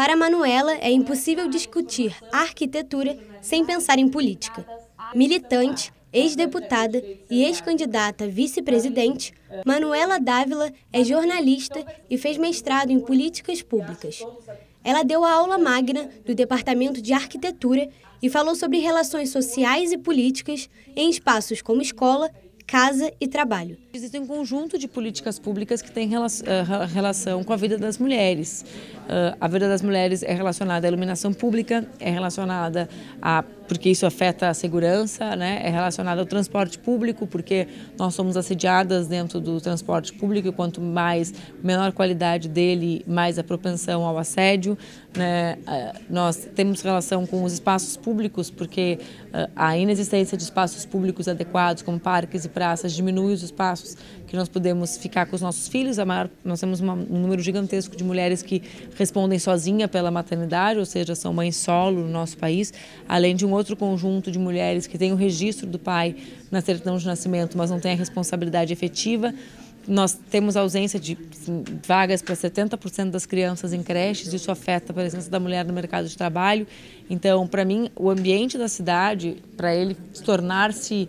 Para Manuela, é impossível discutir arquitetura sem pensar em política. Militante, ex-deputada e ex-candidata a vice-presidente, Manuela Dávila é jornalista e fez mestrado em políticas públicas. Ela deu a aula magna do Departamento de Arquitetura e falou sobre relações sociais e políticas em espaços como escola, casa e trabalho. Existe um conjunto de políticas públicas que têm relação com a vida das mulheres. A vida das mulheres é relacionada à iluminação pública, é relacionada porque isso afeta a segurança, né? É relacionada ao transporte público, porque nós somos assediadas dentro do transporte público e quanto menor a qualidade dele, mais a propensão ao assédio, né? Nós temos relação com os espaços públicos, porque a inexistência de espaços públicos adequados, como parques e praças, diminui os espaços que nós podemos ficar com os nossos filhos. Nós temos um número gigantesco de mulheres que respondem sozinha pela maternidade, ou seja, são mães solo no nosso país, além de um outro conjunto de mulheres que têm o registro do pai na certidão de nascimento, mas não têm a responsabilidade efetiva. Nós temos ausência de vagas para 70% das crianças em creches, isso afeta a presença da mulher no mercado de trabalho. Então, para mim, o ambiente da cidade, para ele tornar-se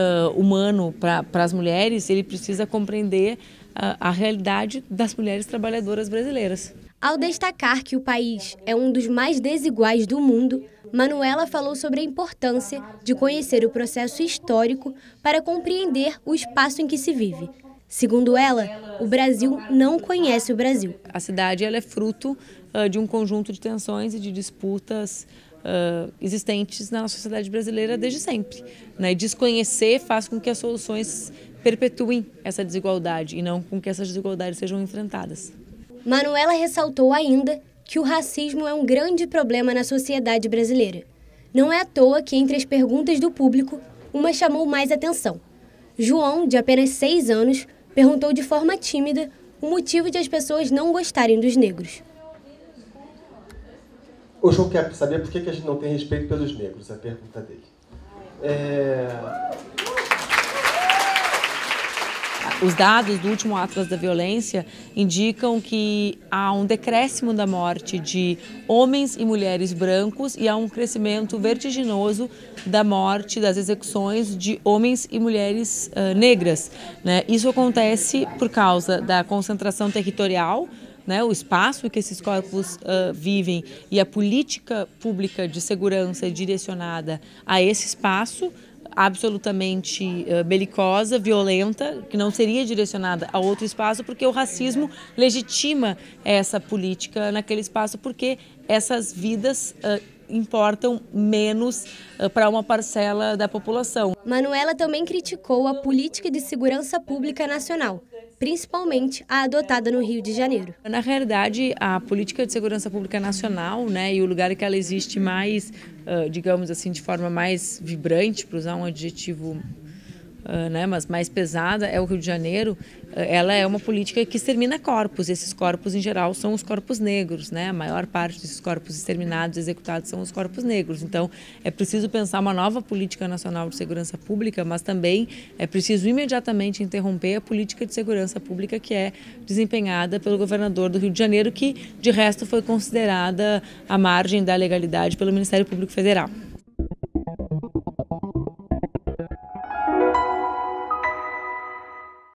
humano para as mulheres, ele precisa compreender a realidade das mulheres trabalhadoras brasileiras. Ao destacar que o país é um dos mais desiguais do mundo, Manuela falou sobre a importância de conhecer o processo histórico para compreender o espaço em que se vive. Segundo ela, o Brasil não conhece o Brasil. A cidade ela é fruto de um conjunto de tensões e de disputas existentes na sociedade brasileira desde sempre, né? Desconhecer faz com que as soluções perpetuem essa desigualdade e não com que essas desigualdades sejam enfrentadas. Manuela ressaltou ainda que o racismo é um grande problema na sociedade brasileira. Não é à toa que, entre as perguntas do público, uma chamou mais atenção. João, de apenas 6 anos, perguntou de forma tímida o motivo de as pessoas não gostarem dos negros. O João quer saber por que a gente não tem respeito pelos negros, a pergunta dele. Os dados do último Atlas da Violência indicam que há um decréscimo da morte de homens e mulheres brancos e há um crescimento vertiginoso da morte, das execuções de homens e mulheres negras, né? Isso acontece por causa da concentração territorial, né, o espaço em que esses corpos vivem e a política pública de segurança direcionada a esse espaço, absolutamente belicosa, violenta, que não seria direcionada a outro espaço, porque o racismo legitima essa política naquele espaço, porque essas vidas importam menos para uma parcela da população. Manuela também criticou a política de segurança pública nacional, principalmente a adotada no Rio de Janeiro. Na realidade, a política de segurança pública nacional, né, e o lugar que ela existe mais, digamos assim, de forma mais vibrante, para usar um adjetivo mas mais pesada, é o Rio de Janeiro. Ela é uma política que extermina corpos. Esses corpos, em geral, são os corpos negros, né? A maior parte desses corpos exterminados, executados, são os corpos negros. Então, é preciso pensar uma nova política nacional de segurança pública, mas também é preciso imediatamente interromper a política de segurança pública que é desempenhada pelo governador do Rio de Janeiro, que, de resto, foi considerada à margem da legalidade pelo Ministério Público Federal.